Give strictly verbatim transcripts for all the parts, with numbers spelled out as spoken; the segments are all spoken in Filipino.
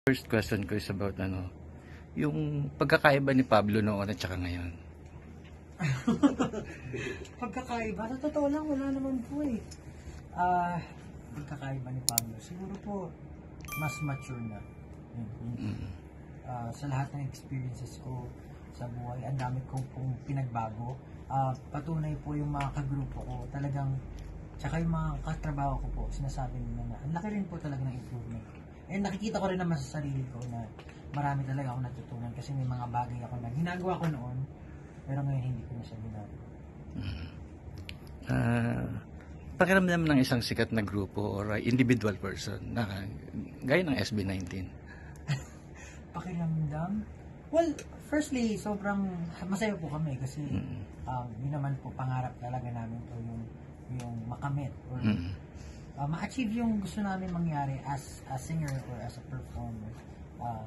First question ko is about ano, yung pagkakaiba ni Pablo noon at saka ngayon. Pagkakaiba, sa totoo lang, wala naman po eh. Ah, pagkakaiba ni Pablo, siguro po, mas mature na. Yun, yun. Mm. Ah, sa lahat ng experiences ko sa buhay, ang dami kong pong pinagbago. Ah, patunay po yung mga kagrupo ko, talagang, tsaka yung mga katrabaho ko po, sinasabi nila na, ang laki rin po talaga ng improvement. And nakikita ko rin naman sa sarili ko na marami talaga ako natutunan kasi may mga bagay ako na ginagawa ko noon, pero ngayon hindi ko na siya ginagawa. Uh, pakiramdam ng isang sikat na grupo or uh, individual person na gaya ng S B nineteen. Pakiramdam? Well, firstly, sobrang masaya po kami kasi Mm. um, yun naman po pangarap talaga namin po yung yung makamit or Mm. uh, ma-achieve yung gusto namin mangyari as a singer or as a performer. Uh,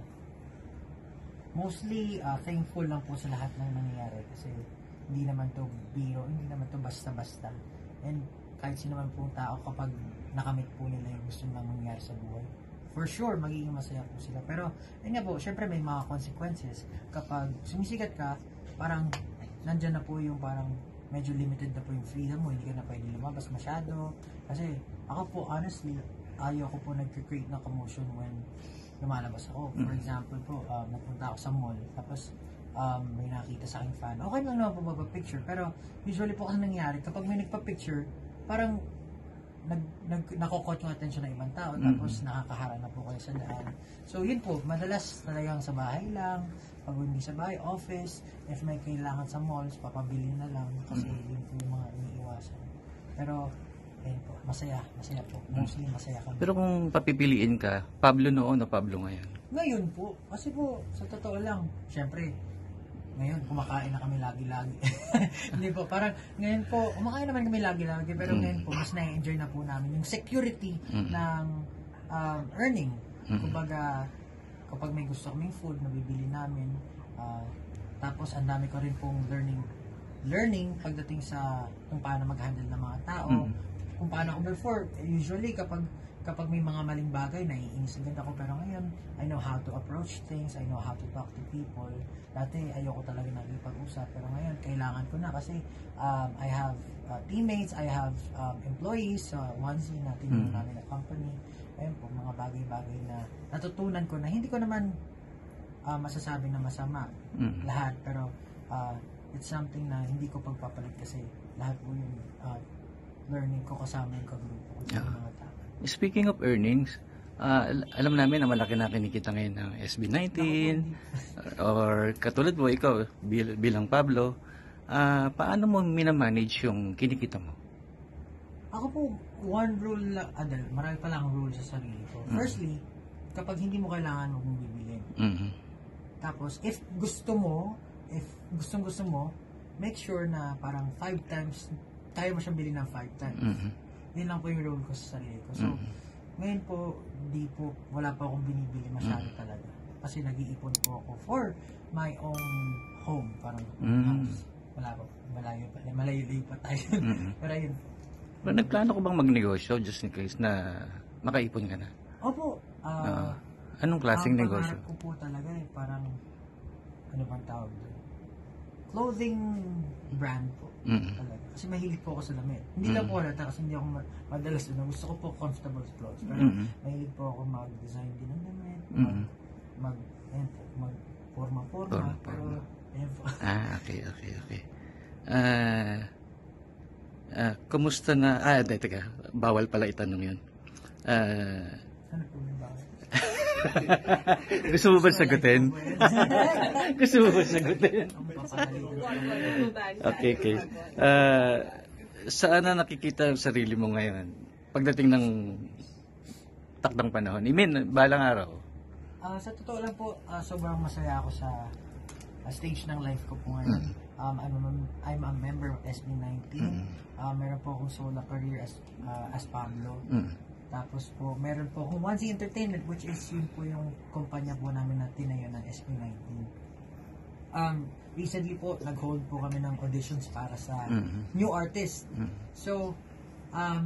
mostly uh, thankful lang po sa lahat ng nangyayari kasi hindi naman to biro, hindi naman to basta-basta. And kahit sino man pong tao kapag nakamit po nila yung gusto nilang mangyari sa buhay, for sure magiging masaya po sila. Pero yun nga po, syempre may mga consequences. Kapag sumisikat ka, parang nandyan na po yung parang medyo limited na po yung freedom mo, hindi ka na pwede lumabas masyado. Kasi ako po, honestly, ayaw ko po nag-create ng commotion when lumalabas ako. For example po, um, nagpunta ako sa mall, tapos um, may nakita sa aking fan. Okay lang naman po magpa-picture, pero usually po kasi nangyari, kapag may nagpa-picture, parang nag, nag, nakokot yung atensyon ng ibang tao, tapos nakakaharang na po kayo sa daan. So yun po, madalas talagang sa bahay lang, pag hindi sa bahay, office, if may kailangan sa malls, papabili na lang, kasi yun po yung mga iniiwasan. Pero, ayun po, masaya, masaya po. Mostly masaya kami. Pero kung papipiliin ka, Pablo noon o Pablo ngayon? Ngayon po, kasi po, sa totoo lang, syempre, ngayon, kumakain na kami lagi-lagi. Hindi po, parang ngayon po, kumakain naman kami lagi-lagi, pero ngayon po, mas na-enjoy na po namin yung security Mm. ng um, earning. Mm. Kumbaga, kapag may gusto kaming food, nabibili namin. ah, tapos, ang dami ko rin pong learning learning pagdating sa kung paano mag-handle ng mga tao. Mm. Kung paano ako before, usually kapag kapag may mga maling bagay, naiinis agad ako. Pero ngayon, I know how to approach things, I know how to talk to people. Dati, ayoko talaga nagipag-usap. Pero ngayon, kailangan ko na kasi um, I have uh, teammates, I have um, employees sa uh, onesie na tinuro Mm. namin na company. Ayun po, mga bagay-bagay na natutunan ko na hindi ko naman uh, masasabi na masama Mm. lahat. Pero uh, it's something na hindi ko pagpapalit kasi lahat po yung uh, learning ko kasama yung kagrupo ko sa Yeah. mga tao. Speaking of earnings, ah, al- alam namin na malaki na kinikita ngayon ng S B nineteen or katulad mo, ikaw bil- bilang Pablo, ah, paano mo minamanage yung kinikita mo? Ako po, one rule lang, adal, marami pa lang rule sa sarili ko. Firstly, kapag hindi mo kailangan, huwag mong bibilin. Mhm. Tapos, if gusto mo, if gustong gusto mo, make sure na parang five times, kaya mo siyang bilhin ng five times. Mhm. Yun lang po yung rule ko sa sarili ko. So, Mhm. ngayon po, di po, wala pa akong binibili masyado talaga. Kasi nag-iipon po ako for my own home, parang Mm. house. Wala po, malayo pa, malayo-layo pa tayo. Mhm. Pero yun, Pero nagplano ko bang magnegosyo just in case na makaipon ka na? opo, ah, Ah, anong klaseng ang negosyo? pangarap ko po talaga eh, parang, ano bang tawag doon? Clothing brand po. Mhm. Talaga. Kasi mahilig po ako sa damit. Hindi lang po halata kasi hindi ako ma- madalas doon. Gusto ko po comfortable clothes. Pero Mhm. mahilig po ako mag-design din ng damit. Mhm. Mag, mag, ayun po, mag forma-forma. Forma, Pero, forma. ayun po. Ah, okay, okay, okay. Ah, ah, kumusta na, ah, de, teka, bawal pala itanong yun. Ah, Ano po yung bakit? gusto mo ba sagutin? Gusto mo ba sagutin? Ang papahalitan. Okay, okay. Ah, saan na nakikita ang sarili mo ngayon? Pagdating ng takdang panahon. I mean, balang araw. Ah, sa totoo lang po, ah, sobrang masaya ako sa ah, stage ng life ko po ngayon. Um, I'm, a, I'm a member of S B nineteen. Ah, meron po akong solo career as ah, as Pablo. Mm. Tapos po, meron po akong Onesie Entertainment, which is yun po yung kumpanya po namin na tinayo ng S B nineteen. Um, recently po, nag-hold po kami ng auditions para sa Mhm. new artist. Mm. So, um,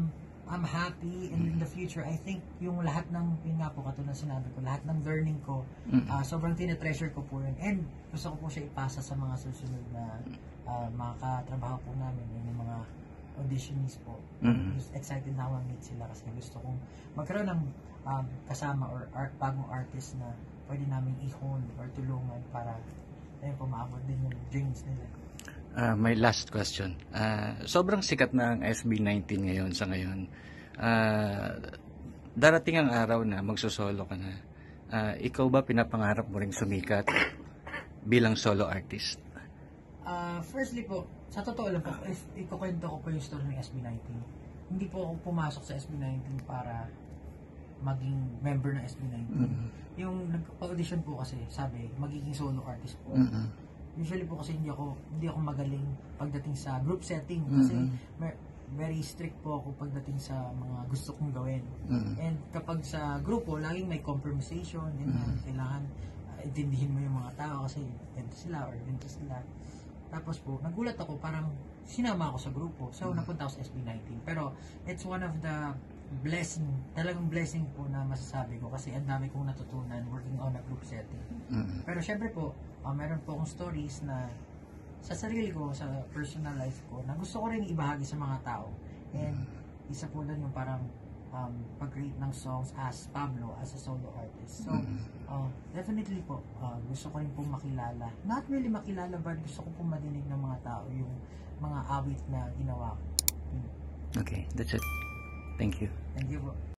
I'm happy, and in the future, I think yung lahat ng, yun nga po, katulad ng sinabi ko, lahat ng learning ko, Mm. ah, sobrang tinetreasure ko po yun. And gusto ko po siya ipasa sa mga susunod na ah, mga katrabaho po namin, yung mga auditionees po. Mm. Just excited na ako meet sila kasi gusto kong magkaroon ng um, kasama or art, bagong artist na pwede namin i-hone or tulungan para ayun po, maabot din yung dreams nila. Ah, my last question. Ah, sobrang sikat na ang S B nineteen ngayon sa ngayon. Ah, darating ang araw na magsusolo ka na. Ah, ikaw ba pinapangarap mo ring sumikat bilang solo artist? Ah, firstly po, sa totoo lang po, if ikukwento ko po yung story ng S B nineteen, hindi po ako pumasok sa S B nineteen para maging member ng S B nineteen. Mm. Yung nag-audition po kasi, sabi, magiging solo artist po. Mm-mm. Usually po kasi hindi ako hindi ako magaling pagdating sa group setting kasi Mhm. mer- very strict po ako pagdating sa mga gusto kong gawin. Mm. And kapag sa grupo, laging may compromisation, ganyan, kailangan uh, intindihin mo yung mga tao kasi ganito sila or ganito sila. Tapos po, nagulat ako, parang sinama ako sa grupo. So, napunta ako sa S B nineteen. Pero, it's one of the blessing, talagang blessing po na masasabi ko kasi ang dami kong natutunan working on a group setting. Mm. Pero syempre po, uh, meron po akong stories na sa sarili ko, sa personal life ko, na gusto ko rin ibahagi sa mga tao. And isa po doon yung parang um, pag-create ng songs as Pablo, as a solo artist. So, uh, definitely po, uh, gusto ko rin po makilala. Not really makilala, but gusto ko po madinig ng mga tao yung mga awit na ginawa ko. Okay, that's it. Thank you. Thank you po.